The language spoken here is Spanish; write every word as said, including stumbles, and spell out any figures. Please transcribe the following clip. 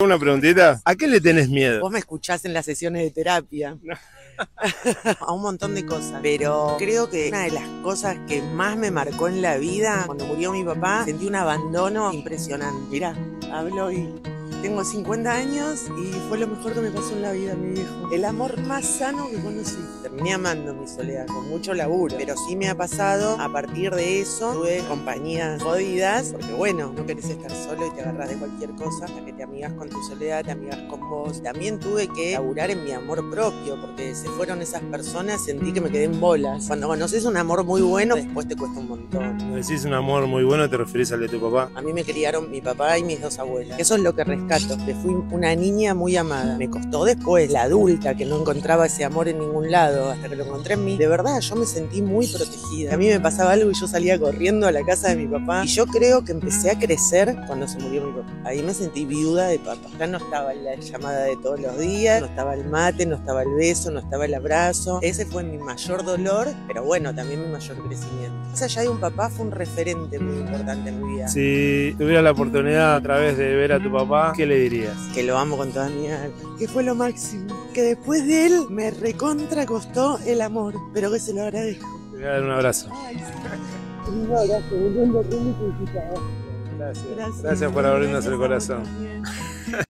Una preguntita, ¿a qué le tenés miedo? Vos me escuchás en las sesiones de terapia. A un montón de cosas, pero creo que una de las cosas que más me marcó en la vida, cuando murió mi papá, sentí un abandono impresionante. Mirá, hablo y tengo cincuenta años y fue lo mejor que me pasó en la vida, mi viejo. El amor más sano que conocí. Terminé amando mi soledad, con mucho laburo, pero sí me ha pasado, a partir de eso, tuve compañías jodidas, porque bueno, no querés estar solo y te agarras de cualquier cosa, hasta que te amigas con tu soledad, te amigas con vos. También tuve que laburar en mi amor propio, porque se fueron esas personas, sentí que me quedé en bolas. Cuando conoces un amor muy bueno, después te cuesta un montón. Cuando decís un amor muy bueno, ¿te referís al de tu papá? A mí me criaron mi papá y mis dos abuelas. Eso es lo que rescato, que fui una niña muy amada. Me costó después, la adulta, que no encontraba ese amor en ningún lado, hasta que lo encontré en mí. De verdad, yo me sentí muy protegida. A mí me pasaba algo y yo salía corriendo a la casa de mi papá. Y yo creo que empecé a crecer cuando se murió mi papá. Ahí me sentí viuda de papá. Ya no estaba la llamada de todos los días, no estaba el mate, no estaba el beso, no estaba el abrazo. Ese fue mi mayor dolor, pero bueno, también mi mayor crecimiento. Más allá de un papá, fue un referente muy importante en mi vida. Si tuvieras la oportunidad a través de ver a tu papá, ¿qué le dirías? Que lo amo con toda mi alma, que fue lo máximo, que después de él me recontra costó el amor, pero que se lo agradezco. Te voy a dar un abrazo. Ay, sí. Un abrazo, volviendo a Gracias. Gracias por abrirnos el corazón.